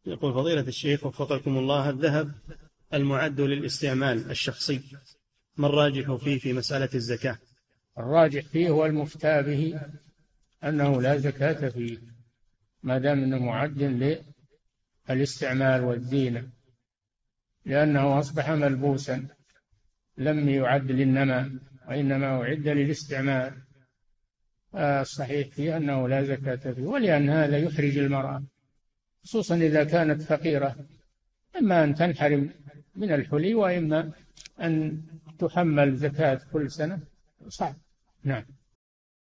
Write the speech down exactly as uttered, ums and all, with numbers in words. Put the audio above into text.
يقول فضيلة الشيخ وفقكم الله، الذهب المعد للاستعمال الشخصي ما الراجح فيه في مسألة الزكاة؟ الراجح فيه والمفتى به أنه لا زكاة فيه ما دام أنه معد للاستعمال والزينة، لأنه أصبح ملبوسا لم يعد للنماء وإنما أعد للاستعمال. الصحيح فيه أنه لا زكاة فيه، ولأن هذا يحرج المرأة خصوصا إذا كانت فقيرة، إما أن تنحرم من الحلي وإما أن تحمل زكاة كل سنة، صعب. نعم.